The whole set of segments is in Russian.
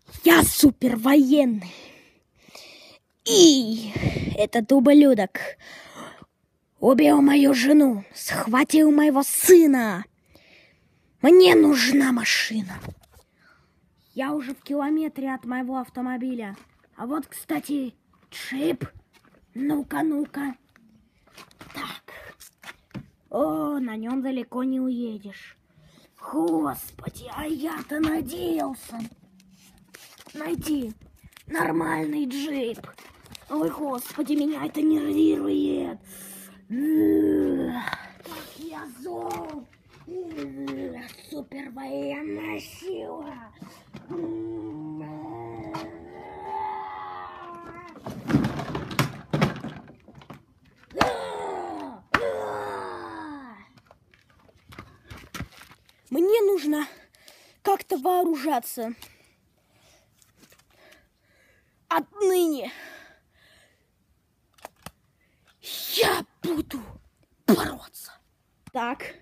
Я супервоенный. И этот ублюдок убил мою жену, схватил моего сына. Мне нужна машина. Я уже в километре от моего автомобиля. А вот, кстати, джип. Ну-ка, ну-ка. Так. О, на нем далеко не уедешь. Господи, а я-то надеялся найти нормальный джип. Ой, господи, меня это нервирует. Как я зол. Супервоенная сила. Мне нужно как-то вооружаться. Отныне я буду бороться. Так.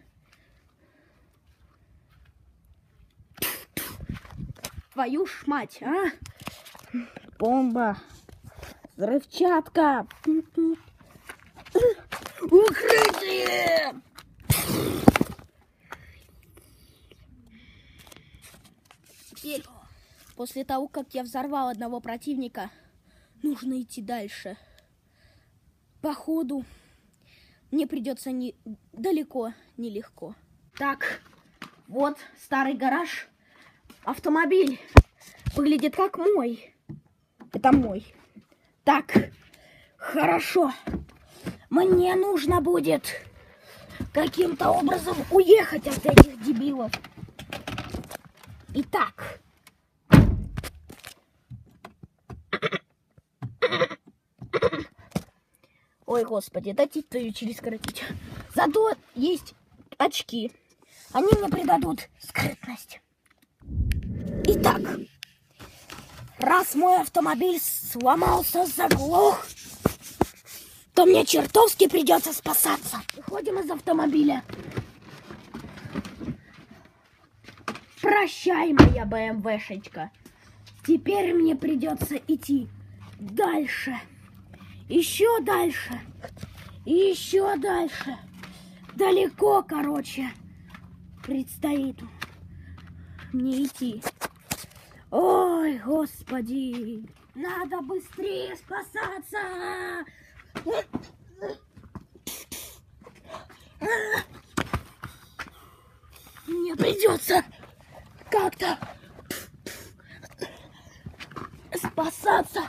Твою ж мать, а? Бомба. Взрывчатка. Укрытие! Теперь, после того, как я взорвал одного противника, нужно идти дальше. Походу, мне придется далеко, нелегко. Так, вот старый гараж. Автомобиль выглядит как мой. Это мой. Так, хорошо. Мне нужно будет каким-то образом уехать от этих дебилов. Итак. Ой, господи, дайте ее через скоротить. Зато есть очки. Они мне придадут скрытность. Итак, раз мой автомобиль сломался, заглох, то мне чертовски придется спасаться. Выходим из автомобиля. Прощай, моя БМВшечка. Теперь мне придется идти дальше. Еще дальше. И еще дальше. Далеко, короче, предстоит мне идти. Ой, господи. Надо быстрее спасаться. Мне придется как-то спасаться.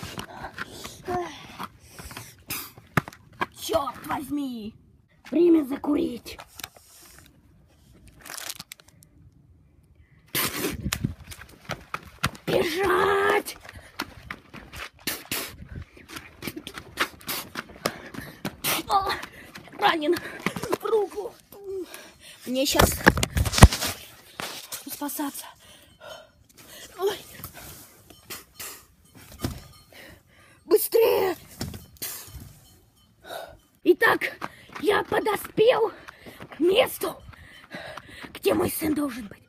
Черт возьми. Время закурить. Бежать. О, ранен в руку. Мне сейчас спасаться. Ой. Быстрее! Итак, я подоспел к месту, где мой сын должен быть.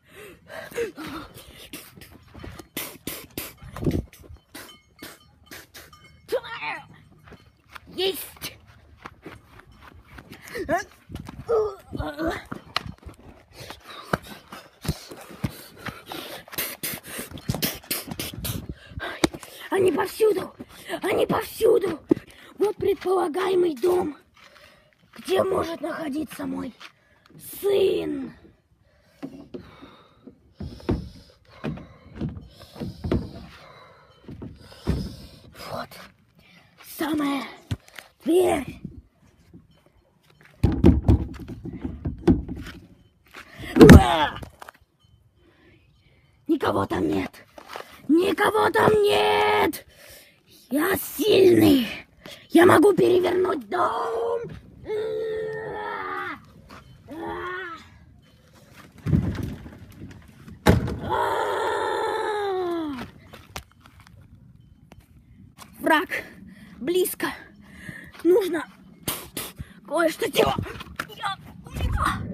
Есть! Они повсюду! Они повсюду! Вот предполагаемый дом, где может находиться мой сын. Вот. Самая дверь. Ура! Никого там нет. Никого там нет. Я сильный. Я могу перевернуть дом. Враг близко. Нужно кое-что делать.